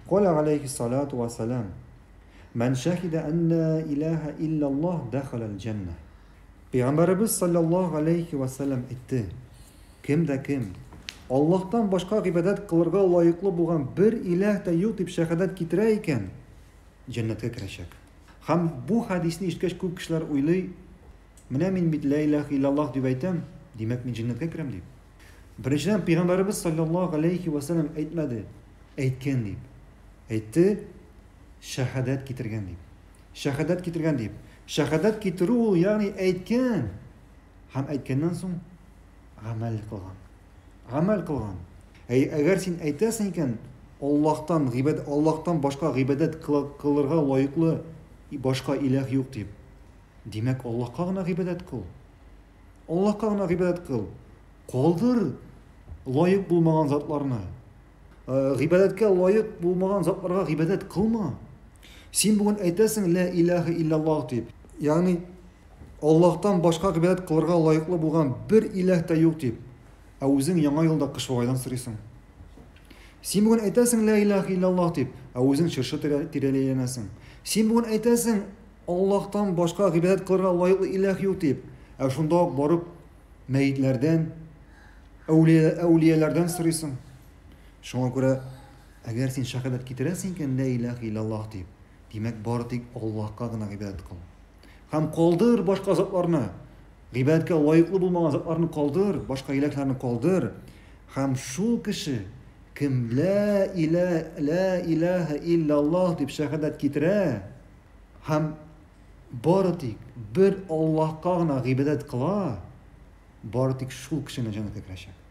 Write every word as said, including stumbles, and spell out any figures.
قال عليه الصلاة والسلام: من شهد أن لا إله إلا الله دخل الجنة. Peygamberimiz sallallahu aleyhi ve sellem etti. Kim de kim Allah'tan başka ibadet kılırga layıklı bulan bir ilah da yok deyip şehadet getireyken cennete girecek. Hem bu hadisini işitkeç көп kişiler uylay, mine min bit la ilahe illallah deyip aytam, demek min cennete girem deyip. Birinciden Peygamberimiz sallallahu aleyhi ve sellem aytmadi, aytken deyip. Aytdi, şehadet getirgen deyip. Şehadet getirgen deyip. Şehadet getiru yani aytken. Hem aytkenden soň amel kılgan. Amel kılgan. Eğer sen aytasan eken Allah'tan gıybet Allah'tan başka gıybet kılırga layıklı başka ilah yok deyip. Demek Allah'a gına gıybet kıl. Allah'a gına gıybet kıl. Kaldır layık bulmagan zatlarını. Gıybetke layık bulmagan zatlarga gıybet kılma. Sen bugün aytasan la ilahe illallah deyip. Yani Allah'tan başka gıybet kılırga layıklı bulgan bir ilah da yok deyip. Özün яңа yılda kışvaydan sırıysın. Sen bugün aytasan la ilahe illallah deyip, özün çırşı tireleyenesin. Sen bugün aytasan Allah'tan başka gıybet kılırga layıklı ilah yok deyip, şunda barıp meyitlerden, evliyelerden sırıysın. Şuna göre eğer sen şehadet getiresin ki la ilahe illallah deyip, demek barık Allah'a gına gıybet kıl. Hem kaldır başka zatlarını. Gıybetke layıklı bulmagan zatlarını kaldır, başka ilahlarını kaldır. Hem şu kişi kim la ilahe, la ilahe illallah deyip şehadet getire, hem baratik bir Allah'a gına gıybet kıla, baratik şu kişinin cennete girecek.